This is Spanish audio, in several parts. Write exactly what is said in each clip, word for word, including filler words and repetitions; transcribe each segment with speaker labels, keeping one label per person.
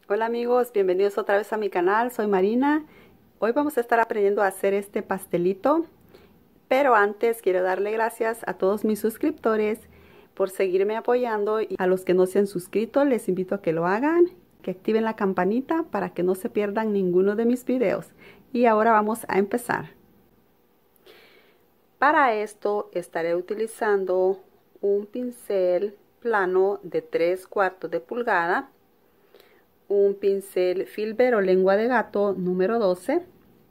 Speaker 1: Hola amigos, bienvenidos otra vez a mi canal, soy Marina. Hoy vamos a estar aprendiendo a hacer este pastelito, pero antes quiero darle gracias a todos mis suscriptores por seguirme apoyando, y a los que no se han suscrito les invito a que lo hagan, que activen la campanita para que no se pierdan ninguno de mis videos. Y ahora vamos a empezar. Para esto estaré utilizando un pincel plano de tres cuartos de pulgada, un pincel Filbert o lengua de gato número doce,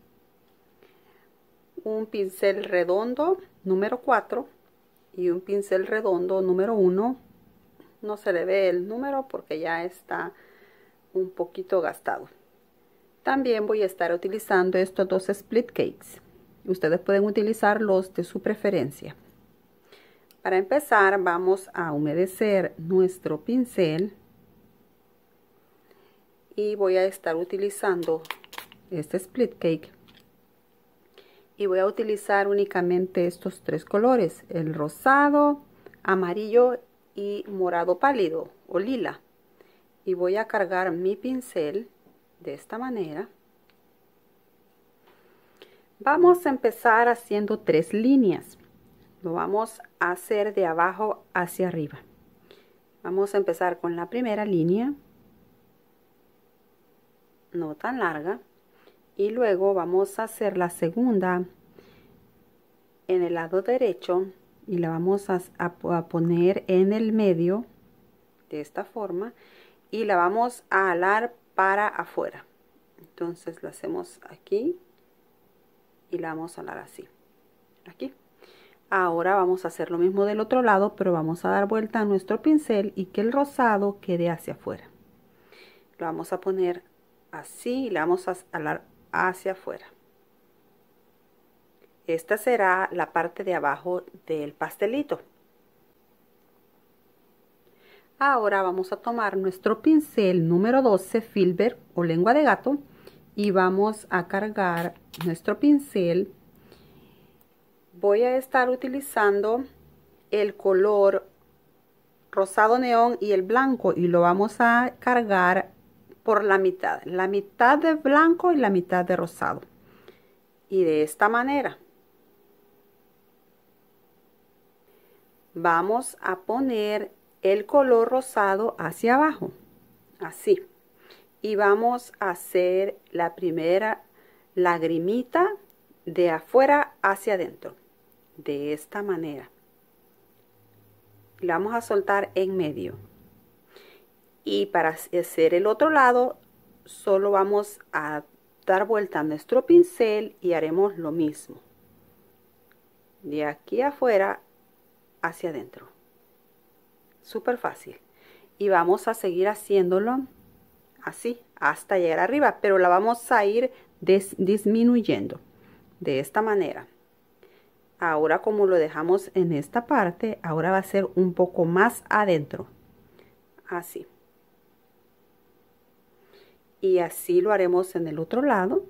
Speaker 1: un pincel redondo número cuatro y un pincel redondo número uno. No se le ve el número porque ya está un poquito gastado. También voy a estar utilizando estos dos split cakes. Ustedes pueden utilizar los de su preferencia. Para empezar vamos a humedecer nuestro pincel y voy a estar utilizando este split cake y voy a utilizar únicamente estos tres colores: el rosado, amarillo y morado pálido o lila. Y voy a cargar mi pincel de esta manera. Vamos a empezar haciendo tres líneas. Lo vamos a hacer de abajo hacia arriba. Vamos a empezar con la primera línea, no tan larga, y luego vamos a hacer la segunda en el lado derecho y la vamos a, a, a poner en el medio de esta forma y la vamos a alar para afuera. Entonces la hacemos aquí y la vamos a alar así, aquí. Ahora vamos a hacer lo mismo del otro lado, pero vamos a dar vuelta a nuestro pincel y que el rosado quede hacia afuera. Lo vamos a poner así y la vamos a alar hacia afuera. Esta será la parte de abajo del pastelito. Ahora vamos a tomar nuestro pincel número doce Filbert o lengua de gato y vamos a cargar nuestro pincel. Voy a estar utilizando el color rosado neón y el blanco y lo vamos a cargar por la mitad, la mitad de blanco y la mitad de rosado. Y de esta manera vamos a poner el color rosado hacia abajo, así. Y vamos a hacer la primera lagrimita de afuera hacia adentro, de esta manera. La vamos a soltar en medio. Y para hacer el otro lado, solo vamos a dar vuelta a nuestro pincel y haremos lo mismo. De aquí afuera hacia adentro. Súper fácil. Y vamos a seguir haciéndolo así hasta llegar arriba, pero la vamos a ir dis disminuyendo de esta manera. Ahora, como lo dejamos en esta parte, ahora va a ser un poco más adentro, así. Y así lo haremos en el otro lado.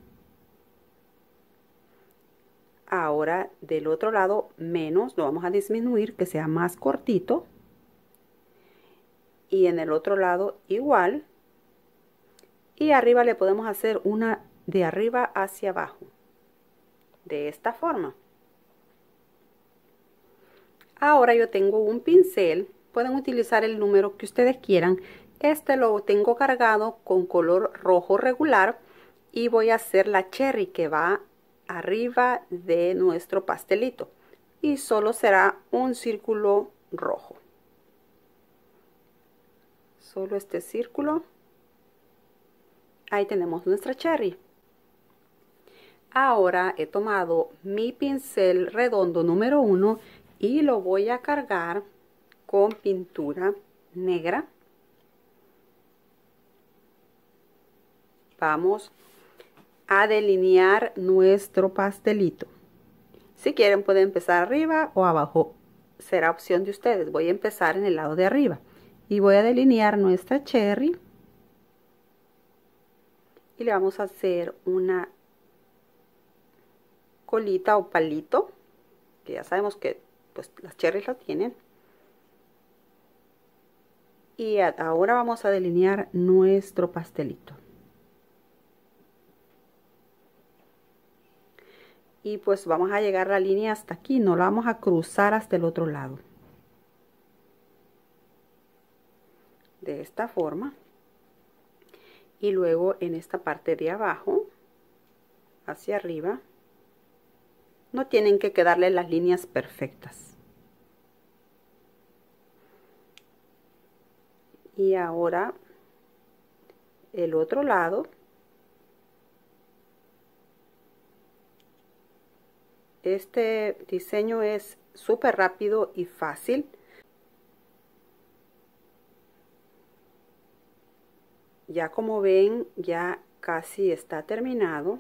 Speaker 1: Ahora del otro lado menos, lo vamos a disminuir, que sea más cortito. Y en el otro lado igual. Y arriba le podemos hacer una de arriba hacia abajo, de esta forma. Ahora yo tengo un pincel, pueden utilizar el número que ustedes quieran. Este lo tengo cargado con color rojo regular y voy a hacer la cherry que va arriba de nuestro pastelito. Y solo será un círculo rojo. Solo este círculo. Ahí tenemos nuestra cherry. Ahora he tomado mi pincel redondo número uno y lo voy a cargar con pintura negra. Vamos a delinear nuestro pastelito. Si quieren pueden empezar arriba o abajo, será opción de ustedes. Voy a empezar en el lado de arriba y voy a delinear nuestra cherry y le vamos a hacer una colita o palito, que ya sabemos que pues las cherries lo tienen. Y ahora vamos a delinear nuestro pastelito. Y pues vamos a llegar la línea hasta aquí, no la vamos a cruzar hasta el otro lado. De esta forma. Y luego en esta parte de abajo, hacia arriba, no tienen que quedarle las líneas perfectas. Y ahora el otro lado. Este diseño es súper rápido y fácil. Ya como ven, ya casi está terminado.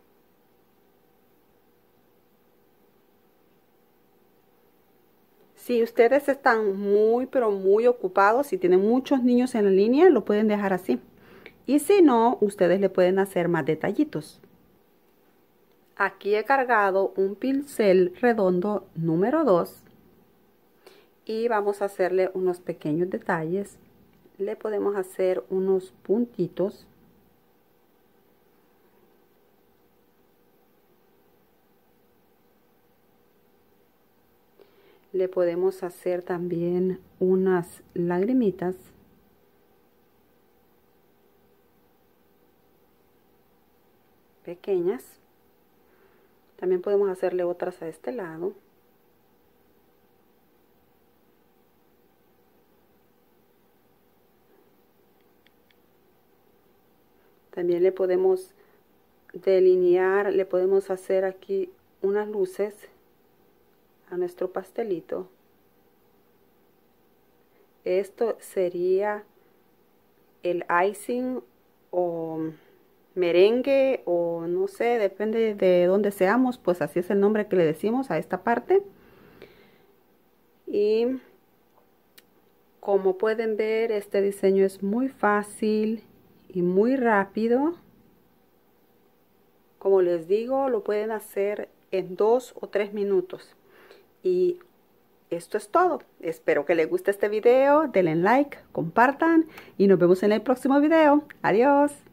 Speaker 1: Si ustedes están muy pero muy ocupados y tienen muchos niños en la línea, lo pueden dejar así. Y si no, ustedes le pueden hacer más detallitos. Aquí he cargado un pincel redondo número dos y vamos a hacerle unos pequeños detalles. Le podemos hacer unos puntitos. Le podemos hacer también unas lagrimitas. Pequeñas. También podemos hacerle otras a este lado. También le podemos delinear, le podemos hacer aquí unas luces a nuestro pastelito. Esto sería el icing o merengue o no sé, depende de dónde seamos, pues así es el nombre que le decimos a esta parte. Y como pueden ver, este diseño es muy fácil y muy rápido. Como les digo, lo pueden hacer en dos o tres minutos. Y esto es todo. Espero que les guste este video. Denle like, compartan y nos vemos en el próximo video. Adiós.